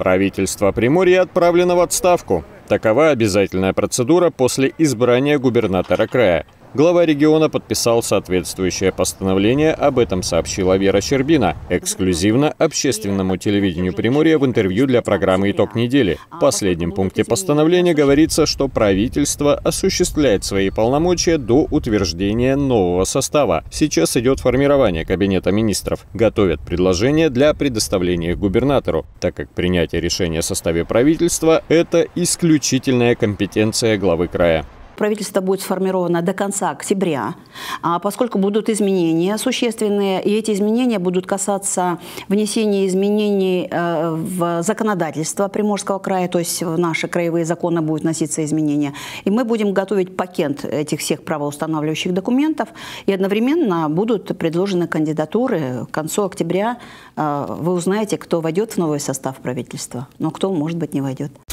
Правительство Приморья отправлено в отставку. Такова обязательная процедура после избрания губернатора края. Глава региона подписал соответствующее постановление, об этом сообщила Вера Щербина, эксклюзивно общественному телевидению Приморья в интервью для программы «Итог недели». В последнем пункте постановления говорится, что правительство осуществляет свои полномочия до утверждения нового состава. Сейчас идет формирование кабинета министров. Готовят предложения для предоставления их губернатору, так как принятие решения о составе правительства – это исключительная компетенция главы края. Правительство будет сформировано до конца октября, поскольку будут изменения существенные, и эти изменения будут касаться внесения изменений в законодательство Приморского края, то есть в наши краевые законы будут вноситься изменения. И мы будем готовить пакет этих всех правоустанавливающих документов, и одновременно будут предложены кандидатуры. К концу октября вы узнаете, кто войдет в новый состав правительства, но кто, может быть, не войдет.